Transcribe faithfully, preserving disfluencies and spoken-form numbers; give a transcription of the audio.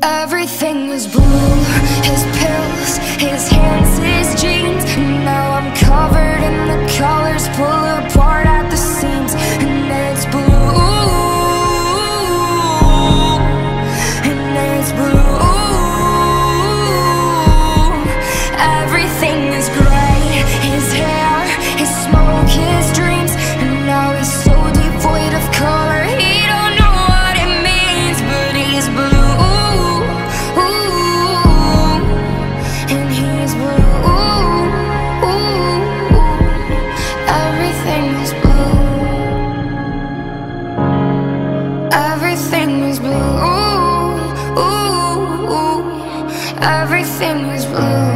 Everything was blue, his pills, his hands, his jeans. And now I'm covered in the colors, pull apart at the seams. And it's blue, and it's blue. Everything is gray, his hair, his smoke, his dreams. And now he's so devoid of color, he don't know what it means. But he's blue, and he's blue. Everything is blue. Everything is blue. Everything is blue.